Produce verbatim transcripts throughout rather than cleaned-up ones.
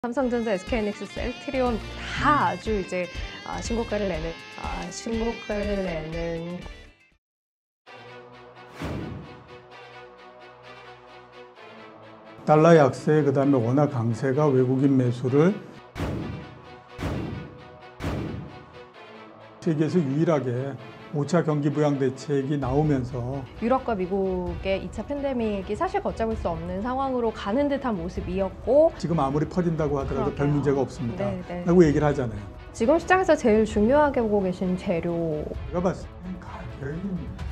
삼성전자, 에스케이하이닉스, 셀트리온 다 아주 이제 아, 신고가를 내는 아, 신고가를 내는 달러 약세, 그 다음에 원화 강세가 외국인 매수를 세계에서 유일하게 오 차 경기 부양 대책이 나오면서 유럽과 미국의 이 차 팬데믹이 사실 걷잡을 수 없는 상황으로 가는 듯한 모습이었고, 지금 아무리 퍼진다고 하더라도 그러게요. 별 문제가 없습니다 네, 네. 라고 얘기를 하잖아요. 지금 시장에서 제일 중요하게 보고 계신 재료, 제가 봤을 때는 가격입니다.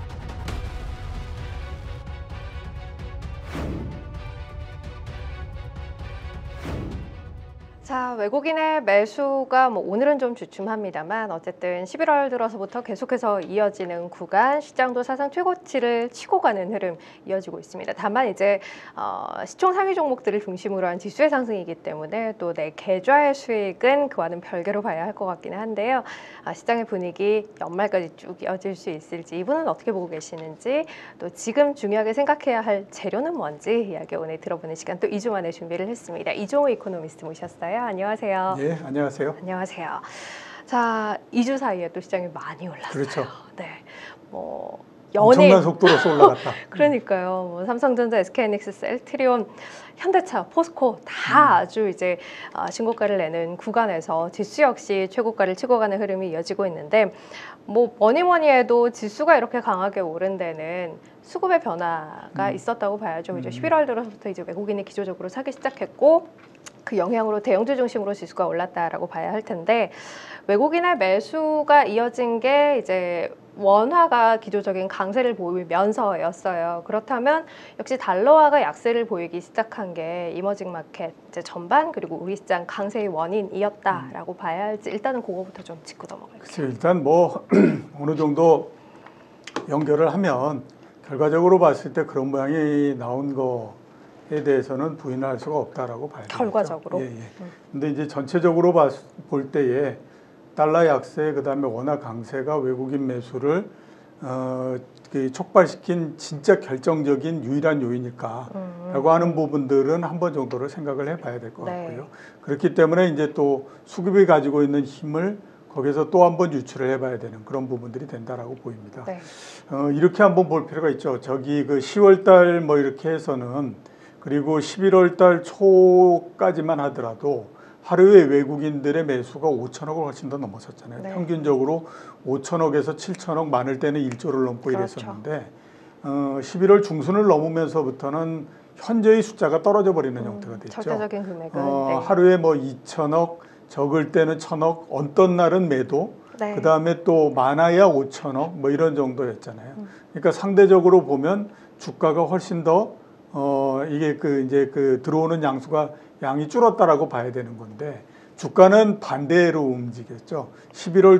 자, 외국인의 매수가 뭐 오늘은 좀 주춤합니다만 어쨌든 십일월 들어서부터 계속해서 이어지는 구간, 시장도 사상 최고치를 치고 가는 흐름 이어지고 있습니다. 다만 이제 어, 시총 상위 종목들을 중심으로 한 지수의 상승이기 때문에 또 내 계좌의 수익은 그와는 별개로 봐야 할 것 같기는 한데요. 아, 시장의 분위기 연말까지 쭉 이어질 수 있을지, 이분은 어떻게 보고 계시는지, 또 지금 중요하게 생각해야 할 재료는 뭔지 이야기 오늘 들어보는 시간 또 이 주 만에 준비를 했습니다. 이종우 이코노미스트 모셨어요. 안녕하세요. 예, 안녕하세요. 안녕하세요. 자, 이 주 사이에 또 시장이 많이 올랐어요. 그렇죠. 네, 뭐 엄청난 연일 속도로서 올라갔다. 그러니까요. 뭐 삼성전자, 에스케이하이닉스, 셀트리온, 현대차, 포스코 다 음. 아주 이제 아, 신고가를 내는 구간에서 지수 역시 최고가를 치고 가는 흐름이 이어지고 있는데, 뭐 뭐니 뭐니 해도 지수가 이렇게 강하게 오른 데는 수급의 변화가 음. 있었다고 봐야죠. 음. 이제 십일월 들어서부터 이제 외국인이 기조적으로 사기 시작했고, 그 영향으로 대형주 중심으로 지수가 올랐다라고 봐야 할 텐데, 외국인의 매수가 이어진 게 이제 원화가 기조적인 강세를 보이면서였어요. 그렇다면 역시 달러화가 약세를 보이기 시작한 게 이머징 마켓 이제 전반, 그리고 우리 시장 강세의 원인이었다라고 음. 봐야 할지, 일단은 그거부터 좀 짚고 넘어갈게요. 그치, 일단 뭐 어느 정도 연결을 하면 결과적으로 봤을 때 그런 모양이 나온 거에 대해서는 부인할 수가 없다라고 봐야 되죠. 결과적으로. 예, 예. 근데 이제 전체적으로 봤, 볼 때에 달러 약세, 그 다음에 원화 강세가 외국인 매수를 어, 그 촉발시킨 진짜 결정적인 유일한 요인일까라고 음. 하는 부분들은 한 번 정도를 생각을 해봐야 될 것 같고요. 네. 그렇기 때문에 이제 또 수급이 가지고 있는 힘을 거기서 또 한 번 유출을 해봐야 되는 그런 부분들이 된다라고 보입니다. 네. 어, 이렇게 한번 볼 필요가 있죠. 저기 그 시월 달 뭐 이렇게 해서는, 그리고 십일월 달 초까지만 하더라도 하루에 외국인들의 매수가 오천억을 훨씬 더 넘었었잖아요. 네. 평균적으로 오천억에서 칠천억, 많을 때는 일조를 넘고 그렇죠. 이랬었는데 어, 십일월 중순을 넘으면서부터는 현재의 숫자가 떨어져 버리는 음, 형태가 됐죠. 절대적인 금액은 어, 네. 하루에 뭐 이천억, 적을 때는 천억, 어떤 날은 매도, 네. 그 다음에 또 많아야 오천억 뭐 이런 정도였잖아요. 음. 그러니까 상대적으로 보면 주가가 훨씬 더 어, 이게 그 이제 그 들어오는 양수가 양이 줄었다라고 봐야 되는 건데, 주가는 반대로 움직였죠. 십일월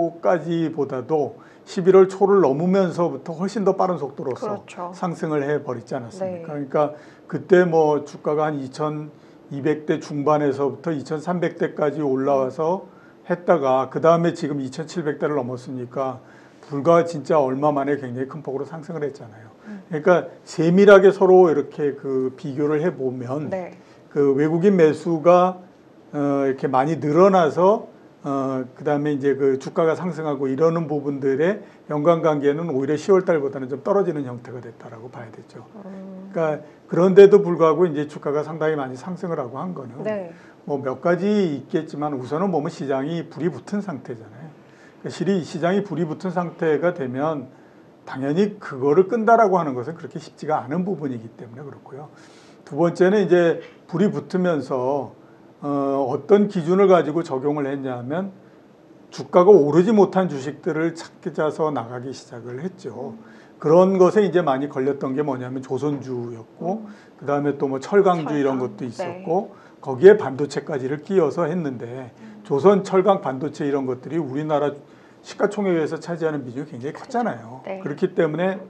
초까지보다도 십일월 초를 넘으면서부터 훨씬 더 빠른 속도로서 그렇죠. 상승을 해버리지 않았습니까? 네. 그러니까 그때 뭐 주가가 한 이천이백 대 중반에서부터 이천삼백 대까지 올라와서 했다가 그 다음에 지금 이천칠백 대를 넘었으니까 불과 진짜 얼마 만에 굉장히 큰 폭으로 상승을 했잖아요. 그러니까 세밀하게 서로 이렇게 그 비교를 해보면 네. 그 외국인 매수가 어 이렇게 많이 늘어나서 어 그다음에 이제 그 주가가 상승하고 이러는 부분들의 연관관계는 오히려 시월 달보다는 좀 떨어지는 형태가 됐다라고 봐야 되죠. 음. 그러니까 그런데도 불구하고 이제 주가가 상당히 많이 상승을 하고 한 거는 네. 뭐 몇 가지 있겠지만, 우선은 보면 시장이 불이 붙은 상태잖아요. 그러니까 시장이 불이 붙은 상태가 되면 당연히 그거를 끈다라고 하는 것은 그렇게 쉽지가 않은 부분이기 때문에 그렇고요. 두 번째는 이제 불이 붙으면서 어, 어떤 기준을 가지고 적용을 했냐면, 주가가 오르지 못한 주식들을 찾아서 나가기 시작을 했죠. 그런 것에 이제 많이 걸렸던 게 뭐냐면 조선주였고, 음. 그 다음에 또 뭐 철강주 철강. 이런 것도 있었고, 네. 거기에 반도체까지를 끼워서 했는데, 음. 조선, 철강, 반도체 이런 것들이 우리나라 시가총액에서 차지하는 비중이 굉장히 컸잖아요. 네. 그렇기 때문에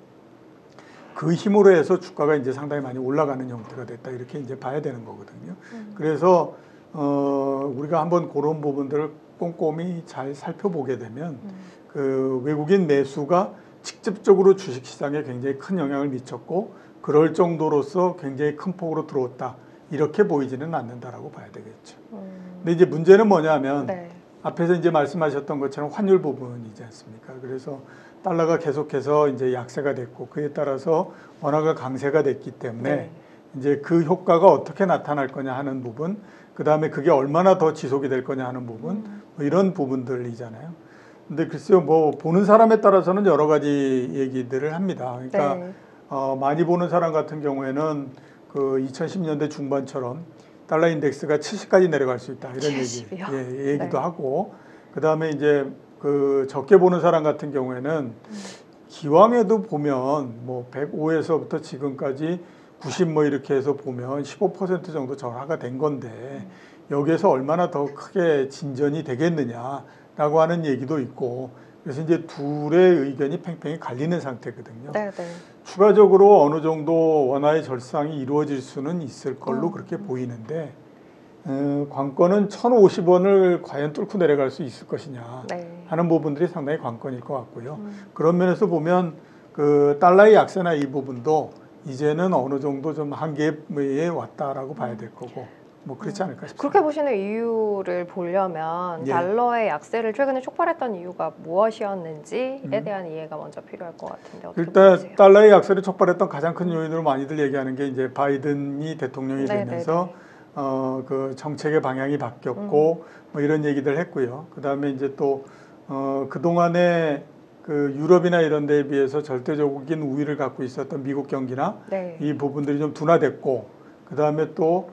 그 힘으로 해서 주가가 이제 상당히 많이 올라가는 형태가 됐다, 이렇게 이제 봐야 되는 거거든요. 음. 그래서 어, 우리가 한번 그런 부분들을 꼼꼼히 잘 살펴보게 되면 음. 그 외국인 매수가 직접적으로 주식시장에 굉장히 큰 영향을 미쳤고, 그럴 정도로서 굉장히 큰 폭으로 들어왔다, 이렇게 보이지는 않는다라고 봐야 되겠죠. 음. 근데 이제 문제는 뭐냐면 네. 앞에서 이제 말씀하셨던 것처럼 환율 부분이지 않습니까? 그래서 달러가 계속해서 이제 약세가 됐고 그에 따라서 원화가 강세가 됐기 때문에 네. 이제 그 효과가 어떻게 나타날 거냐 하는 부분, 그 다음에 그게 얼마나 더 지속이 될 거냐 하는 부분, 음. 뭐 이런 부분들이잖아요. 근데 글쎄요, 뭐 보는 사람에 따라서는 여러 가지 얘기들을 합니다. 그러니까 네. 어, 많이 보는 사람 같은 경우에는 그 이천십 년대 중반처럼 달러 인덱스가 칠십까지 내려갈 수 있다 이런 칠십이요? 얘기, 예, 얘기도 네. 하고, 그 다음에 이제 그 적게 보는 사람 같은 경우에는 음. 기왕에도 보면 뭐 백오에서부터 지금까지 구십 뭐 이렇게 해서 보면 십오 퍼센트 정도 절하가 된 건데 음. 여기에서 얼마나 더 크게 진전이 되겠느냐라고 하는 얘기도 있고, 그래서 이제 둘의 의견이 팽팽히 갈리는 상태거든요. 네, 네. 추가적으로 어느 정도 원화의 절상이 이루어질 수는 있을 걸로 음. 그렇게 보이는데 어, 관건은 천오십 원을 과연 뚫고 내려갈 수 있을 것이냐 네. 하는 부분들이 상당히 관건일 것 같고요. 음. 그런 면에서 보면 그 달러의 약세나 이 부분도 이제는 어느 정도 좀 한계에 왔다라고 봐야 될 거고, 뭐 그렇지 않을까 싶습니다. 그렇게 보시는 이유를 보려면 예. 달러의 약세를 최근에 촉발했던 이유가 무엇이었는지에 음. 대한 이해가 먼저 필요할 것 같은데 어떻게 일단 보세요? 달러의 약세를 촉발했던 가장 큰 요인으로 많이들 얘기하는 게 이제 바이든이 대통령이 네네네. 되면서 어, 그 정책의 방향이 바뀌었고 음. 뭐 이런 얘기들 했고요. 그 다음에 이제 또 어, 그 동안에 그 유럽이나 이런 데에 비해서 절대적인 우위를 갖고 있었던 미국 경기나 네. 이 부분들이 좀 둔화됐고, 그 다음에 또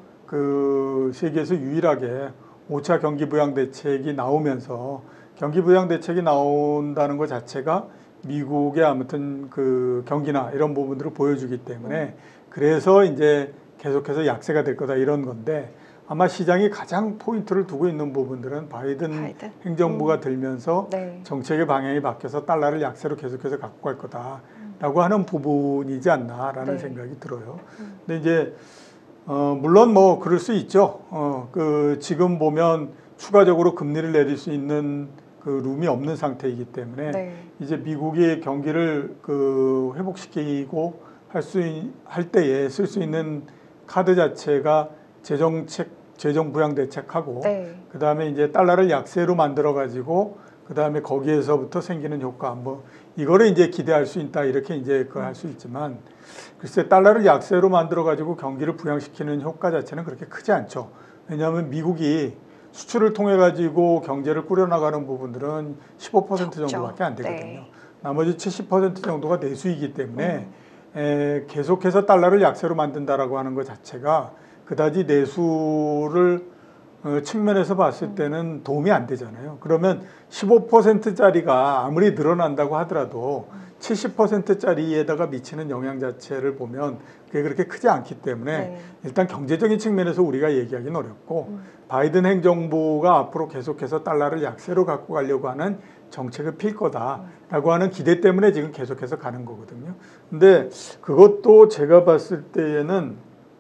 그 세계에서 유일하게 오 차 경기 부양 대책이 나오면서 경기 부양 대책이 나온다는 것 자체가 미국의 아무튼 그 경기나 이런 부분들을 보여주기 때문에 음. 그래서 이제 계속해서 약세가 될 거다 이런 건데, 아마 시장이 가장 포인트를 두고 있는 부분들은 바이든, 바이든? 행정부가 음. 들면서 네. 정책의 방향이 바뀌어서 달러를 약세로 계속해서 갖고 갈 거다라고 음. 하는 부분이지 않나라는 네. 생각이 들어요. 음. 근데 이제 어, 물론 뭐 그럴 수 있죠. 어, 그 지금 보면 추가적으로 금리를 내릴 수 있는 그 룸이 없는 상태이기 때문에 네. 이제 미국이 경기를 그 회복시키고 할 수 할 때에 쓸 수 있는 카드 자체가 재정책, 재정 부양 대책하고 네. 그 다음에 이제 달러를 약세로 만들어 가지고 그 다음에 거기에서부터 생기는 효과, 뭐 이거를 이제 기대할 수 있다 이렇게 이제 그 할 수 있지만, 글쎄 달러를 약세로 만들어 가지고 경기를 부양시키는 효과 자체는 그렇게 크지 않죠. 왜냐하면 미국이 수출을 통해 가지고 경제를 꾸려나가는 부분들은 십오 퍼센트 적죠. 정도밖에 안 되거든요. 네. 나머지 칠십 퍼센트 정도가 내수이기 때문에 음. 에, 계속해서 달러를 약세로 만든다라고 하는 것 자체가 그다지 내수를 어, 측면에서 봤을 때는 도움이 안 되잖아요. 그러면 십오 퍼센트짜리가 아무리 늘어난다고 하더라도 칠십 퍼센트짜리에다가 미치는 영향 자체를 보면 그게 그렇게 크지 않기 때문에 네. 일단 경제적인 측면에서 우리가 얘기하기는 어렵고 음. 바이든 행정부가 앞으로 계속해서 달러를 약세로 갖고 가려고 하는 정책을 필 거다라고 하는 기대 때문에 지금 계속해서 가는 거거든요. 근데 그것도 제가 봤을 때에는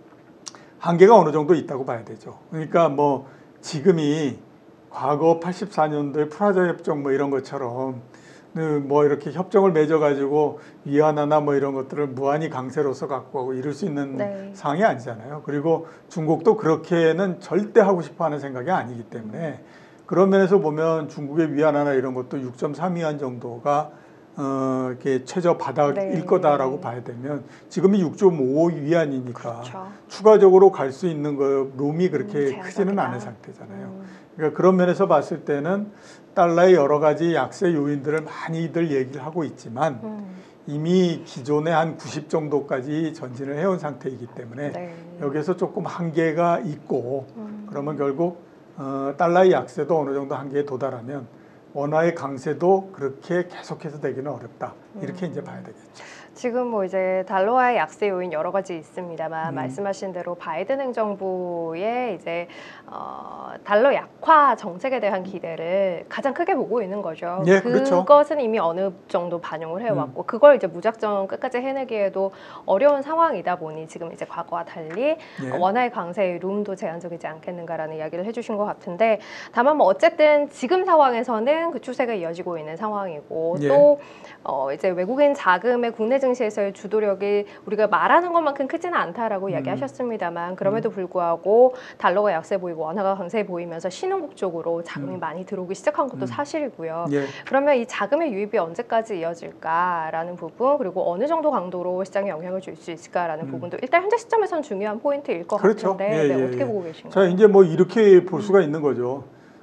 한계가 어느 정도 있다고 봐야 되죠. 그러니까 뭐 지금이 과거 팔십사 년도에 프라자 협정 뭐 이런 것처럼 뭐 이렇게 협정을 맺어가지고 위안화나 뭐 이런 것들을 무한히 강세로서 갖고 가고 이럴 수 있는 네. 상황이 아니잖아요. 그리고 중국도 그렇게는 절대 하고 싶어하는 생각이 아니기 때문에 그런 면에서 보면 중국의 위안화나 이런 것도 육 점 삼 위안 정도가 어, 이렇게 최저 바닥일 네. 거다라고 봐야 되면 지금이 육 점 오 위안이니까 그렇죠. 추가적으로 갈 수 있는 거 룸이 그렇게 음, 크지는 않은 상태잖아요. 음. 그러니까 그런 면에서 봤을 때는 달러의 여러 가지 약세 요인들을 많이들 얘기를 하고 있지만 음. 이미 기존에 한 구십 정도까지 전진을 해온 상태이기 때문에 네. 여기서 조금 한계가 있고 음. 그러면 결국 어, 달러의 약세도 어느 정도 한계에 도달하면 원화의 강세도 그렇게 계속해서 되기는 어렵다. 이렇게 음. 이제 봐야 되겠죠. 지금 뭐 이제 달러와의 약세 요인 여러 가지 있습니다만 음. 말씀하신 대로 바이든 행정부의 이제 어, 달러 약화 정책에 대한 기대를 가장 크게 보고 있는 거죠. 예, 그렇죠. 그것은 이미 어느 정도 반영을 해왔고 음. 그걸 이제 무작정 끝까지 해내기에도 어려운 상황이다 보니 지금 이제 과거와 달리 예. 원화의 강세의 룸도 제한적이지 않겠는가라는 이야기를 해주신 것 같은데, 다만 뭐 어쨌든 지금 상황에서는 그 추세가 이어지고 있는 상황이고 예. 또 어, 이제 외국인 자금의 국내 증시에서의 주도력이 우리가 말하는 것만큼 크지는 않다라고 음. 이야기하셨습니다만 그럼에도 불구하고 달러가 약세 보이고 원화가 강세 보이면서 신흥국 쪽으로 자금이 음. 많이 들어오기 시작한 것도 음. 사실이고요. 예. 그러면 이 자금의 유입이 언제까지 이어질까라는 부분 그리고 어느 정도 강도로 시장에 영향을 줄 수 있을까라는 음. 부분도 일단 현재 시점에서는 중요한 포인트일 것 그렇죠. 같은데 예, 네, 예, 어떻게 예. 보고 계신가요? 자, 이제 뭐 이렇게 볼 수가 있는 거죠.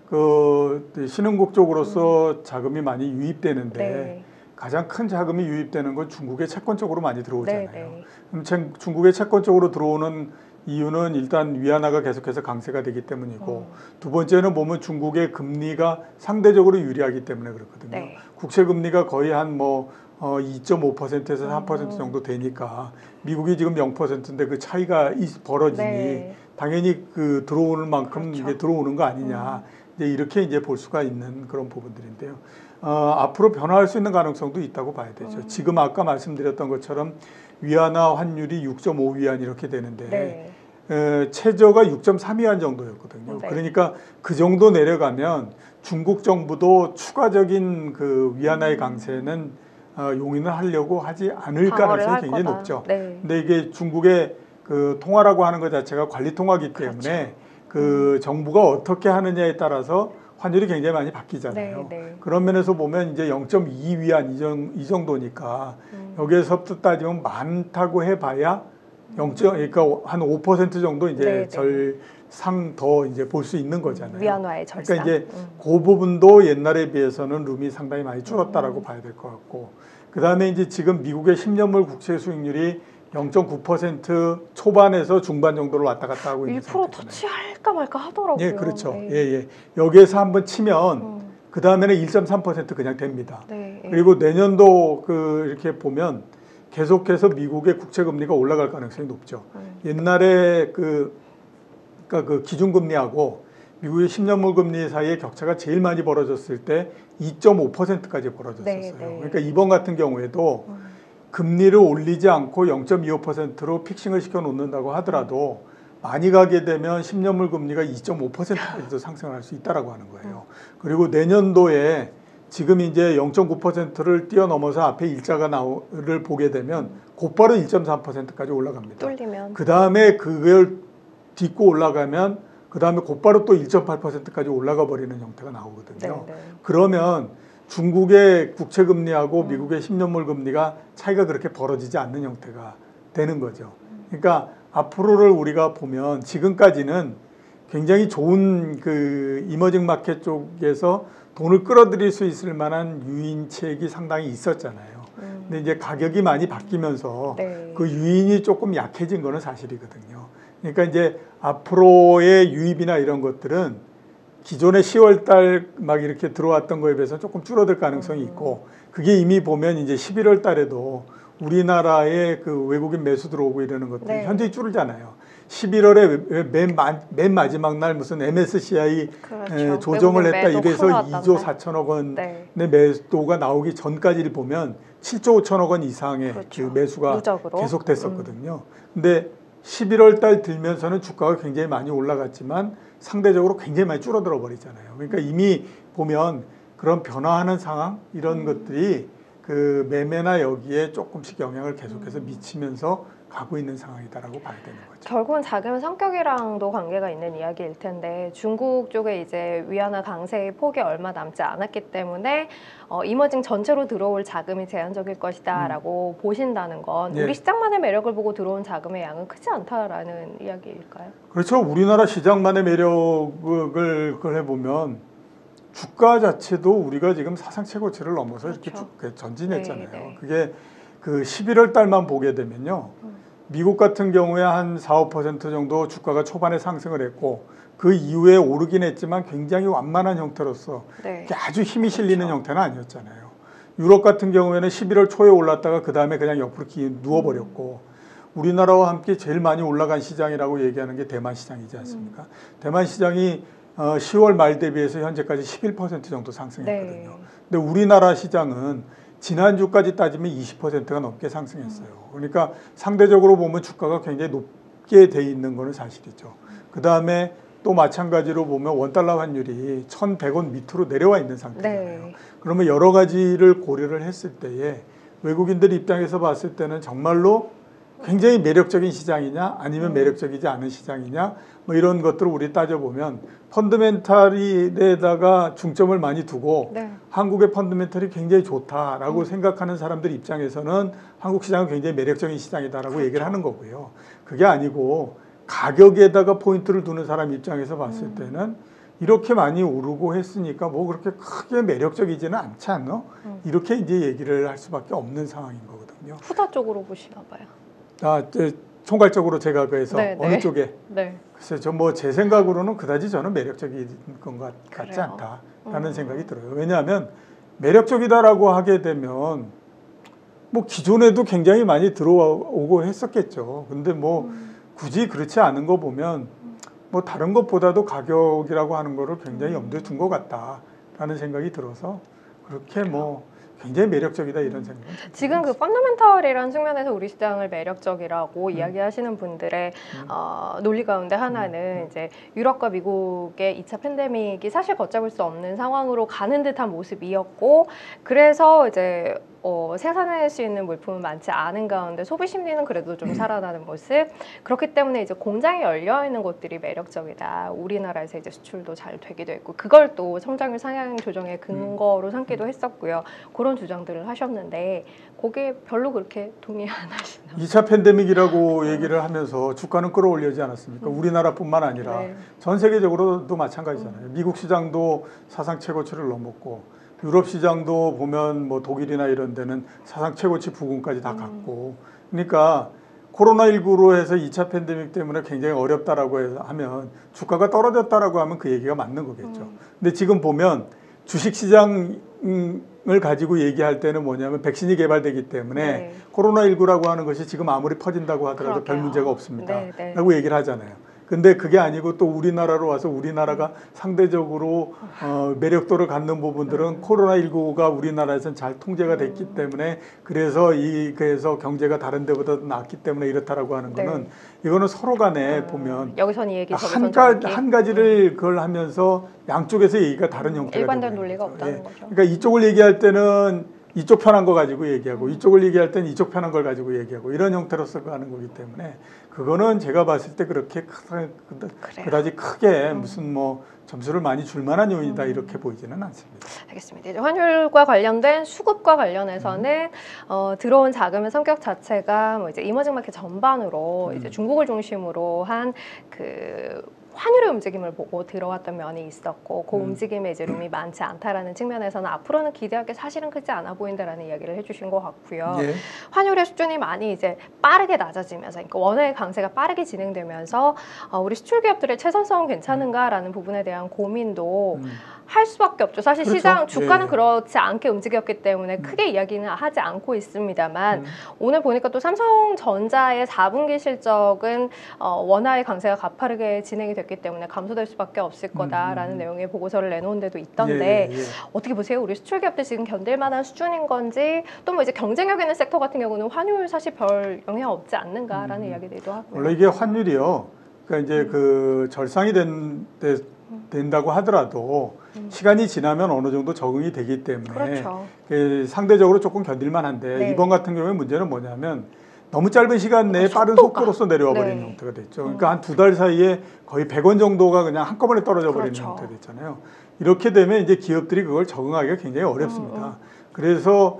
그 신흥국 쪽으로서 음. 자금이 많이 유입되는데 네. 가장 큰 자금이 유입되는 건 중국의 채권 쪽으로 많이 들어오잖아요. 네, 그럼 중국의 채권 쪽으로 들어오는 이유는 일단 위안화가 계속해서 강세가 되기 때문이고 음. 두 번째는 보면 중국의 금리가 상대적으로 유리하기 때문에 그렇거든요. 네. 국채 금리가 거의 한 뭐 어, 이 점 오 퍼센트에서 삼 퍼센트 정도 되니까 미국이 지금 영 퍼센트인데 그 차이가 벌어지니 네. 당연히 그 들어오는 만큼 그렇죠. 이제 들어오는 거 아니냐. 음. 이제 이렇게 이제 볼 수가 있는 그런 부분들인데요. 어, 앞으로 변화할 수 있는 가능성도 있다고 봐야 되죠. 음. 지금 아까 말씀드렸던 것처럼 위안화 환율이 육 점 오 위안 이렇게 되는데 네. 에, 최저가 육 점 삼 위안 정도였거든요. 네. 그러니까 그 정도 내려가면 중국 정부도 추가적인 그 위안화의 강세는 어, 용인을 하려고 하지 않을 가능성이 굉장히 거다. 높죠. 네. 근데 이게 중국의 그 통화라고 하는 것 자체가 관리 통화기 때문에 그렇죠. 그 음. 정부가 어떻게 하느냐에 따라서 환율이 굉장히 많이 바뀌잖아요. 네, 네. 그런 면에서 보면 이제 영 점 이 위안 이, 정, 이 정도니까 음. 여기에서부터 따지면 많다고 해봐야 영. 그러니까 한 오 퍼센트 정도 이제 네, 절상 더 이제 볼 수 있는 거잖아요. 위안화의 절상. 그러니까 이제 음. 그 부분도 옛날에 비해서는 룸이 상당히 많이 줄었다라고 음. 봐야 될 것 같고, 그 다음에 이제 지금 미국의 십 년물 국채 수익률이 영 점 구 퍼센트 초반에서 중반 정도로 왔다 갔다 하고 있는 일 퍼센트 상태잖아요. 터치할까 말까 하더라고요. 예, 그렇죠. 네. 예, 예. 여기에서 한번 치면 음. 그 다음에는 일 점 삼 퍼센트 그냥 됩니다. 네, 그리고 내년도 그 이렇게 보면 계속해서 미국의 국채 금리가 올라갈 가능성이 높죠. 음. 옛날에 그 그러니까 그 기준금리하고 미국의 십 년물 금리 사이의 격차가 제일 많이 벌어졌을 때 이 점 오 퍼센트까지 벌어졌었어요. 네, 네. 그러니까 이번 같은 경우에도 음. 금리를 올리지 않고 영 점 이오 퍼센트로 픽싱을 시켜 놓는다고 하더라도 많이 가게 되면 십 년물 금리가 이 점 오 퍼센트까지도 상승을 할 수 있다라고 하는 거예요. 그리고 내년도에 지금 이제 영 점 구 퍼센트를 뛰어넘어서 앞에 일자가 나오를 보게 되면 곧바로 일 점 삼 퍼센트까지 올라갑니다. 뚫리면. 그 다음에 그걸 딛고 올라가면 그 다음에 곧바로 또 일 점 팔 퍼센트까지 올라가 버리는 형태가 나오거든요. 네, 네. 그러면 중국의 국채 금리하고 음. 미국의 십 년물 금리가 차이가 그렇게 벌어지지 않는 형태가 되는 거죠. 그러니까 앞으로를 우리가 보면 지금까지는 굉장히 좋은 그 이머징 마켓 쪽에서 돈을 끌어들일 수 있을 만한 유인책이 상당히 있었잖아요. 음. 근데 이제 가격이 많이 바뀌면서 네. 그 유인이 조금 약해진 거는 사실이거든요. 그러니까 이제 앞으로의 유입이나 이런 것들은 기존에 시월 달 막 이렇게 들어왔던 거에 비해서 조금 줄어들 가능성이 있고, 그게 이미 보면 이제 십일월 달에도 우리나라에 그 외국인 매수 들어오고 이러는 것들이 네. 현저히 줄잖아요. 십일월에 맨, 맨 마지막 날 무슨 엠에스시아이 그렇죠. 조정을 했다 이래서 이조 사천억 원의 네. 매도가 나오기 전까지를 보면 칠조 오천억 원 이상의 그렇죠. 그 매수가 누적으로? 계속 됐었거든요. 음. 근데 십일월 달 들면서는 주가가 굉장히 많이 올라갔지만 상대적으로 굉장히 많이 줄어들어 버리잖아요. 그러니까 이미 보면 그런 변화하는 상황 이런 음. 것들이 그 매매나 여기에 조금씩 영향을 계속해서 미치면서 가고 있는 상황이다라고 봐야 되는 거죠. 결국은 자금 성격이랑도 관계가 있는 이야기일 텐데 중국 쪽에 이제 위안화 강세의 폭이 얼마 남지 않았기 때문에 어, 이머징 전체로 들어올 자금이 제한적일 것이다라고 음. 보신다는 건 예. 우리 시장만의 매력을 보고 들어온 자금의 양은 크지 않다라는 이야기일까요? 그렇죠. 우리나라 시장만의 매력을 그걸 해보면 주가 자체도 우리가 지금 사상 최고치를 넘어서 그렇죠. 이렇게 쭉 전진했잖아요. 네, 네. 그게 그 십일월 달만 보게 되면요. 음. 미국 같은 경우에 한 사, 오 퍼센트 정도 주가가 초반에 상승을 했고 그 이후에 오르긴 했지만 굉장히 완만한 형태로서 네. 아주 힘이 실리는 그렇죠. 형태는 아니었잖아요. 유럽 같은 경우에는 십일월 초에 올랐다가 그 다음에 그냥 옆으로 누워버렸고 음. 우리나라와 함께 제일 많이 올라간 시장이라고 얘기하는 게 대만 시장이지 않습니까? 음. 대만 시장이 어, 시월 말 대비해서 현재까지 십일 퍼센트 정도 상승했거든요. 네. 근데 우리나라 시장은 지난주까지 따지면 이십 퍼센트가 넘게 상승했어요. 그러니까 상대적으로 보면 주가가 굉장히 높게 돼 있는 거는 사실이죠. 그 다음에 또 마찬가지로 보면 원달러 환율이 천백 원 밑으로 내려와 있는 상태잖아요. 네. 그러면 여러 가지를 고려를 했을 때에 외국인들 입장에서 봤을 때는 정말로 굉장히 매력적인 시장이냐 아니면 매력적이지 않은 시장이냐 뭐 이런 것들을 우리 따져보면 펀더멘탈에다가 중점을 많이 두고 네. 한국의 펀더멘탈이 굉장히 좋다라고 음. 생각하는 사람들 입장에서는 한국 시장은 굉장히 매력적인 시장이다라고 그렇죠. 얘기를 하는 거고요. 그게 아니고 가격에다가 포인트를 두는 사람 입장에서 봤을 음. 때는 이렇게 많이 오르고 했으니까 뭐 그렇게 크게 매력적이지는 않지 않나? 음. 이렇게 이제 얘기를 할 수밖에 없는 상황인 거거든요. 후자 쪽으로 보시나 봐요. 아, 총괄적으로 제가 그래서 네, 어느 네. 쪽에? 네. 글쎄, 저 뭐 제 생각으로는 그다지 저는 매력적인 것 같, 같지 않다라는 음. 생각이 들어요. 왜냐하면 매력적이다라고 하게 되면 뭐 기존에도 굉장히 많이 들어오고 했었겠죠. 근데 뭐 음. 굳이 그렇지 않은 거 보면 뭐 다른 것보다도 가격이라고 하는 거를 굉장히 염두에 둔 것 같다라는 생각이 들어서 그렇게 뭐 굉장히 매력적이다 이런 생각은 지금 그 펀더멘털이라는 측면에서 우리 시장을 매력적이라고 음. 이야기하시는 분들의 음. 어, 논리 가운데 하나는 음. 이제 유럽과 미국의 이 차 팬데믹이 사실 걷잡을 수 없는 상황으로 가는 듯한 모습이었고 그래서 이제 어, 생산할 수 있는 물품은 많지 않은 가운데 소비 심리는 그래도 좀 살아나는 모습. 그렇기 때문에 이제 공장이 열려 있는 곳들이 매력적이다. 우리나라에서 이제 수출도 잘 되기도 했고 그걸 또 성장률 상향 조정의 근거로 삼기도 했었고요. 그런 주장들을 하셨는데 거기에 별로 그렇게 동의 안 하시나요? 이 차 팬데믹이라고 얘기를 하면서 주가는 끌어올리지 않았습니까? 음. 우리나라뿐만 아니라 네. 전 세계적으로도 마찬가지잖아요. 음. 미국 시장도 사상 최고치를 넘었고 유럽 시장도 보면 뭐 독일이나 이런 데는 사상 최고치 부근까지 다 갔고 그러니까 코로나십구로 해서 이 차 팬데믹 때문에 굉장히 어렵다라고 해서 하면 주가가 떨어졌다라고 하면 그 얘기가 맞는 거겠죠. 근데 지금 보면 주식시장을 가지고 얘기할 때는 뭐냐면 백신이 개발되기 때문에 네. 코로나십구라고 하는 것이 지금 아무리 퍼진다고 하더라도 그럴까요? 별 문제가 없습니다. 네, 네. 라고 얘기를 하잖아요. 근데 그게 아니고 또 우리나라로 와서 우리나라가 상대적으로 어, 매력도를 갖는 부분들은 코로나십구가 우리나라에서는 잘 통제가 됐기 때문에 그래서 이 그래서 경제가 다른 데보다 낫기 때문에 이렇다라고 하는 거는 네. 이거는 서로 간에 아, 보면 여기선 이 얘기 한, 가, 한 가지를 그걸 하면서 양쪽에서 얘기가 다른 형태가 일관된 논리가 없다는 예. 거죠. 그러니까 이쪽을 얘기할 때는 이쪽 편한 거 가지고 얘기하고 음. 이쪽을 얘기할 때는 이쪽 편한 걸 가지고 얘기하고 이런 형태로서 가는 거기 때문에 그거는 제가 봤을 때 그렇게 크, 그다지 크게 음. 무슨 뭐 점수를 많이 줄 만한 요인이다 음. 이렇게 보이지는 않습니다. 알겠습니다. 이제 환율과 관련된 수급과 관련해서는 음. 어, 들어온 자금의 성격 자체가 뭐 이제 이머징 마켓 전반으로 음. 이제 중국을 중심으로 한 그 환율의 움직임을 보고 들어왔던 면이 있었고 그 음. 움직임에 이제 룸이 많지 않다라는 측면에서는 앞으로는 기대할 게 사실은 크지 않아 보인다라는 이야기를 해주신 것 같고요. 예. 환율의 수준이 많이 이제 빠르게 낮아지면서 그러니까 원화의 강세가 빠르게 진행되면서 어, 우리 수출 기업들의 최선성은 괜찮은가라는 부분에 대한 고민도 음. 할 수밖에 없죠. 사실 그렇죠. 시장 주가는 예. 그렇지 않게 움직였기 때문에 음. 크게 이야기는 하지 않고 있습니다만 음. 오늘 보니까 또 삼성전자의 사 분기 실적은 어, 원화의 강세가 가파르게 진행이 됐기 때문에 감소될 수밖에 없을 거다라는 음. 내용의 보고서를 내놓은 데도 있던데 예, 예. 어떻게 보세요? 우리 수출 기업들 지금 견딜 만한 수준인 건지 또 뭐 이제 경쟁력 있는 섹터 같은 경우는 환율 사실 별 영향 없지 않는가라는 음. 이야기들도 하고요. 원래 이게 환율이요. 그러니까 이제 음. 그 절상이 된, 되, 된다고 하더라도 음. 시간이 지나면 어느 정도 적응이 되기 때문에 그렇죠. 그 상대적으로 조금 견딜만한데 네. 이번 같은 경우에 문제는 뭐냐면 너무 짧은 시간 내에 빠른 속도로서 내려와 버리는 네. 형태가 됐죠. 그러니까 음. 한 두 달 사이에 거의 백 원 정도가 그냥 한꺼번에 떨어져 버리는 그렇죠. 형태가 됐잖아요. 이렇게 되면 이제 기업들이 그걸 적응하기가 굉장히 어렵습니다. 음, 음. 그래서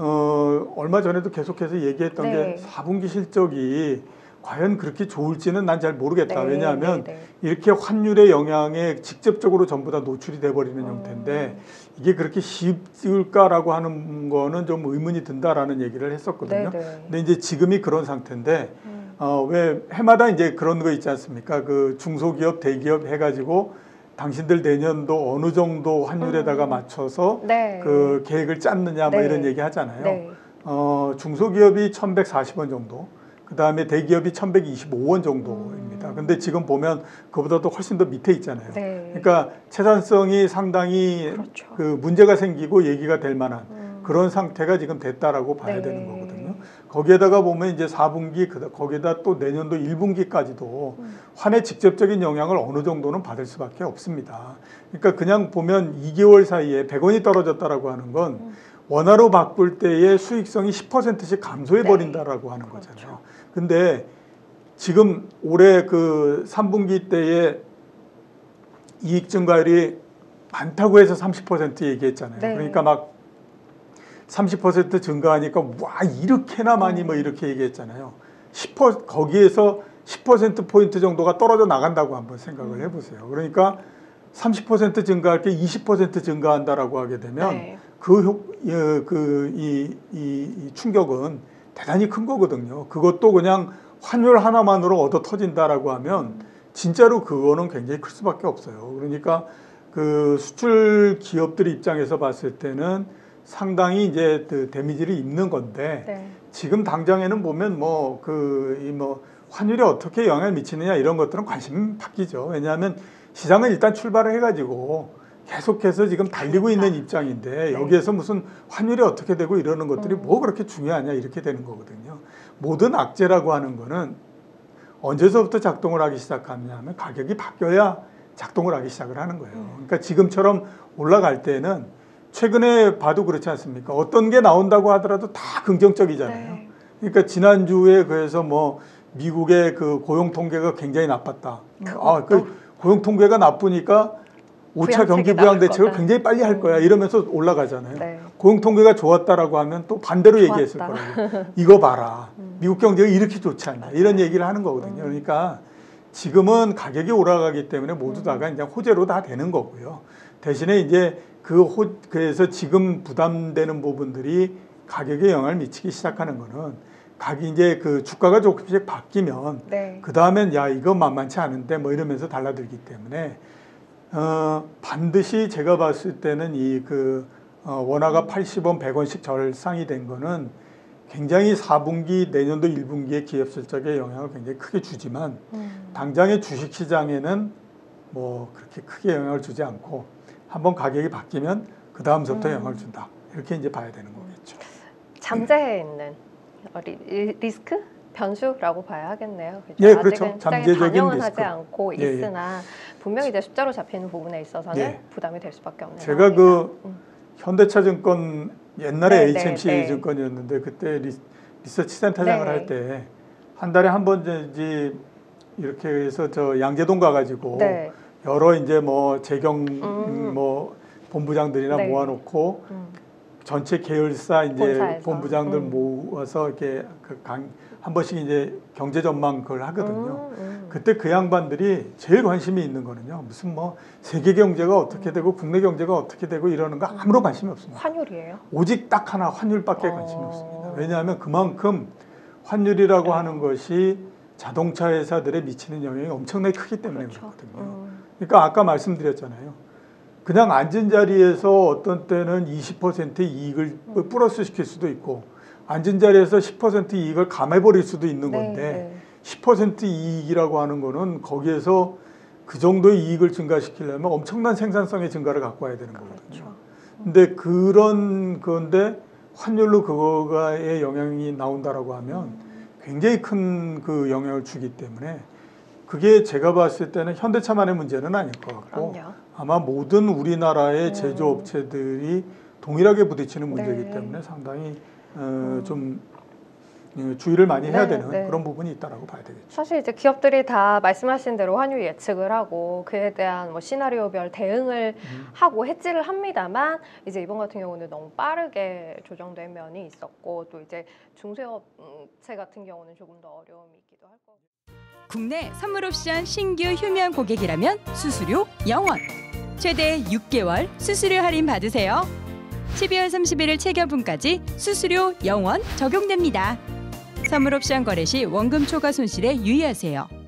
어, 얼마 전에도 계속해서 얘기했던 네. 게 사 분기 실적이 과연 그렇게 좋을지는 난 잘 모르겠다. 네, 왜냐하면 네, 네. 이렇게 환율의 영향에 직접적으로 전부 다 노출이 돼버리는 음. 형태인데 이게 그렇게 쉽을까라고 하는 거는 좀 의문이 든다라는 얘기를 했었거든요. 네, 네. 근데 이제 지금이 그런 상태인데 음. 어, 왜 해마다 이제 그런 거 있지 않습니까? 그 중소기업, 대기업 해가지고 당신들 내년도 어느 정도 환율에다가 음. 맞춰서 네. 그 계획을 짰느냐 뭐 네. 이런 얘기 하잖아요. 네. 어, 중소기업이 천백사십 원 정도. 그 다음에 대기업이 천백이십오 원 정도입니다. 음. 근데 지금 보면 그보다도 훨씬 더 밑에 있잖아요. 네. 그러니까 채산성이 상당히 그렇죠. 그 문제가 생기고 얘기가 될 만한 음. 그런 상태가 지금 됐다라고 봐야 네. 되는 거거든요. 거기에다가 보면 이제 사 분기, 거기에다 또 내년도 일 분기까지도 음. 환에 직접적인 영향을 어느 정도는 받을 수밖에 없습니다. 그러니까 그냥 보면 이 개월 사이에 백 원이 떨어졌다라고 하는 건 음. 원화로 바꿀 때의 수익성이 십 퍼센트씩 감소해 버린다라고 하는 그렇죠. 거잖아요. 근데 지금 올해 그 삼 분기 때의 이익 증가율이 많다고 해서 삼십 퍼센트 얘기했잖아요. 네. 그러니까 막 삼십 퍼센트 증가하니까 와 이렇게나 많이 뭐 이렇게 얘기했잖아요. 십 퍼센트 거기에서 십 퍼센트 포인트 정도가 떨어져 나간다고 한번 생각을 해보세요. 그러니까 삼십 퍼센트 증가할 게 이십 퍼센트 증가한다라고 하게 되면 네. 그 그 이 이 충격은 대단히 큰 거거든요. 그것도 그냥 환율 하나만으로 얻어 터진다라고 하면 진짜로 그거는 굉장히 클 수밖에 없어요. 그러니까 그 수출 기업들 입장에서 봤을 때는 상당히 이제 그 데미지를 입는 건데 네. 지금 당장에는 보면 뭐 그 이 뭐 환율이 어떻게 영향을 미치느냐 이런 것들은 관심 바뀌죠. 왜냐하면 시장은 일단 출발을 해가지고 계속해서 지금 달리고 있는 입장인데 여기에서 무슨 환율이 어떻게 되고 이러는 것들이 뭐 그렇게 중요하냐 이렇게 되는 거거든요. 모든 악재라고 하는 거는 언제서부터 작동을 하기 시작하냐면 가격이 바뀌어야 작동을 하기 시작을 하는 거예요. 그러니까 지금처럼 올라갈 때는 최근에 봐도 그렇지 않습니까? 어떤 게 나온다고 하더라도 다 긍정적이잖아요. 네. 그러니까 지난주에 그래서 뭐 미국의 그 고용 통계가 굉장히 나빴다. 아, 그 고용 통계가 나쁘니까 오 차 경기 부양 대책을 거다. 굉장히 빨리 할 거야. 이러면서 올라가잖아요. 네. 고용 통계가 좋았다라고 하면 또 반대로 좋았다. 얘기했을 거라고. 이거 봐라. 미국 경제가 이렇게 좋지 않나. 이런 얘기를 하는 거거든요. 그러니까 지금은 가격이 올라가기 때문에 모두 다가 이제 호재로 다 되는 거고요. 대신에 이제 그 호, 그래서 지금 부담되는 부분들이 가격에 영향을 미치기 시작하는 거는 가격이 이제 그 주가가 조금씩 바뀌면 네. 그 다음엔 야 이거 만만치 않은데 뭐 이러면서 달라들기 때문에 어, 반드시 제가 봤을 때는 이 그 어, 원화가 팔십 원, 백 원씩 절상이 된 거는 굉장히 사 분기 내년도 일 분기의 기업 실적에 영향을 굉장히 크게 주지만 음. 당장의 주식 시장에는 뭐 그렇게 크게 영향을 주지 않고 한번 가격이 바뀌면 그 다음서부터 음. 영향을 준다. 이렇게 이제 봐야 되는 거겠죠. 잠재해 있는 리, 리스크? 변수라고 봐야 하겠네요. 그렇죠? 예, 그렇죠. 아직은 시장에 잠재적인 반영은 리스크. 하지 않고 예, 예. 있으나 분명히 이제 숫자로 잡히는 부분에 있어서는 예. 부담이 될 수밖에 없는 제가 상황이다. 그 음. 현대차증권 옛날에 네, 에이치엠씨 네, 네. 증권이었는데 그때 리, 리서치 센터장을 네. 할 때 한 달에 한 번이지 이렇게 해서 저 양재동 가가지고 네. 여러 이제 뭐 재경 음. 뭐 본부장들이나 네. 모아놓고 음. 전체 계열사 이제 본사에서. 본부장들 음. 모아서 이렇게 그 강, 한 번씩 이제 경제 전망 그걸 하거든요. 음, 음. 그때 그 양반들이 제일 관심이 있는 거는요. 무슨 뭐 세계 경제가 어떻게 음. 되고 국내 경제가 어떻게 되고 이러는 거 아무런 관심이 없습니다. 환율이에요? 오직 딱 하나 환율밖에 어. 관심이 없습니다. 왜냐하면 그만큼 환율이라고 하는 것이 자동차 회사들에 미치는 영향이 엄청나게 크기 때문에 그렇죠. 그렇거든요. 음. 그러니까 아까 말씀드렸잖아요. 그냥 앉은 자리에서 어떤 때는 이십 퍼센트 이익을 음. 플러스 시킬 수도 있고 앉은 자리에서 십 퍼센트 이익을 감해버릴 수도 있는 네, 건데 네. 십 퍼센트 이익이라고 하는 거는 거기에서 그 정도의 이익을 증가시키려면 엄청난 생산성의 증가를 갖고 와야 되는 거거든요. 그렇죠. 근데 그런 건데 환율로 그거가의 영향이 나온다라고 하면 음. 굉장히 큰 그 영향을 주기 때문에 그게 제가 봤을 때는 현대차만의 문제는 아닐 것 같고 그럼요. 아마 모든 우리나라의 음. 제조업체들이 동일하게 부딪히는 문제이기 네. 때문에 상당히 어, 음. 좀 주의를 많이 해야 네, 되는 네. 그런 부분이 있다라고 봐야 되겠죠. 사실 이제 기업들이 다 말씀하신 대로 환율 예측을 하고 그에 대한 뭐 시나리오별 대응을 음. 하고 해지를 합니다만 이제 이번 같은 경우는 너무 빠르게 조정된 면이 있었고 또 이제 중소업체 같은 경우는 조금 더 어려움이 있기도 할 거고. 국내 선물옵션 신규 휴면 고객이라면 수수료 영 원. 최대 육 개월 수수료 할인 받으세요. 십이월 삼십일일 체결분까지 수수료 영 원 적용됩니다. 선물옵션 거래 시 원금 초과 손실에 유의하세요.